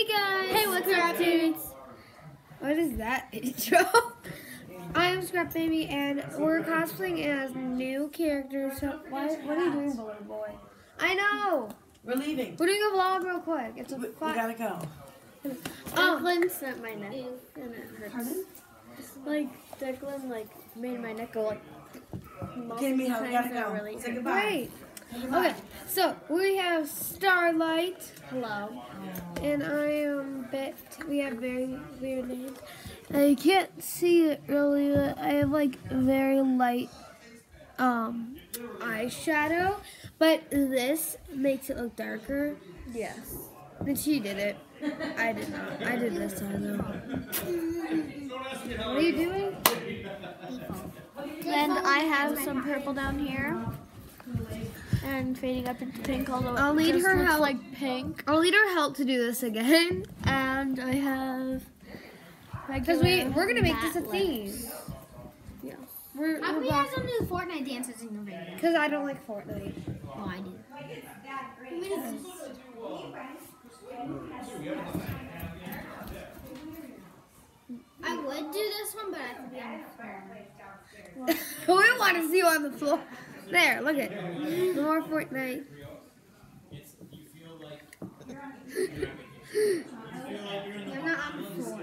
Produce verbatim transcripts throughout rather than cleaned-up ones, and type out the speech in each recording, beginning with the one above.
Hey guys! Hey, what's up, dudes? What is that intro? I'm Scrap Baby, and we're cosplaying as new characters. So, why, what are you doing, Balloon Boy? I know! We're leaving. We're doing a vlog real quick. It's a We, fun. we gotta go. Oh, Declan snapped my neck, and it hurts. Pardon? Like, Declan, like, made my neck go, like, Okay, Mija, we gotta times, and it go. really Say hurt. goodbye. great. Say goodbye. Okay, so we have Starlight, Hello. and I am Bet. We have very weird names. I can't see it really, but I have like very light um eyeshadow, but this makes it look darker. Yes. And she did it. I did not. I did this time though. What are you doing? And I have some purple down here. And fading up into pink, although I'll it need just her looks help. like pink. I'll need her help to do this again. And I have Because we, we're going to make this a matte theme. lips. Yeah. We're, How we're come you guys don't do Fortnite dances in your video? Because I don't like Fortnite. Oh, I do. I would do this one, but I could be on the floor. We want to see you on the floor. There, look at it. No more Fortnite. You're not on the floor.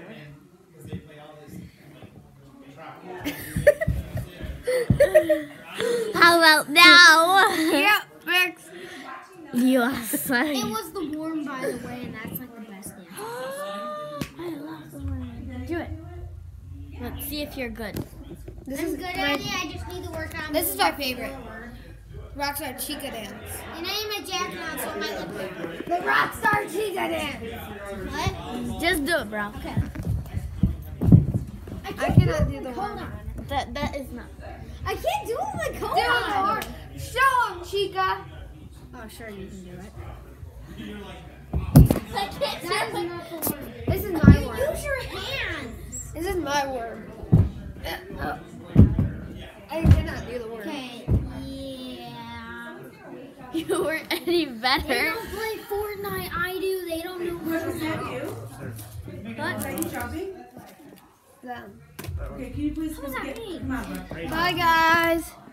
How about now? Yep, fix. You are funny. It was the warm, by the way, and that's like the best dance. I love the one. Do it. Let's see if you're good. This I'm is good my, at it. I just need to work on. This is my moving favorite. forward. Rockstar Chica dance. And I need my jacket on, so it might look weird. The Rockstar Chica dance. What? Just do it, bro. Okay. I, I cannot do the Hold one. on. That that is not. I can't do it like hold Do it on. more. Show him, Chica. Oh, sure, you can do it. I can't That is not the word. This is my word. Use your hands. This is my word. Uh, oh. I cannot do the word. Okay. Yeah. You weren't any They better. don't play Fortnite. I do. They don't know what Is that to you? What? Is that you shopping? Them. Okay, can you please Who's come that get, me? come on, bro. Bye, guys.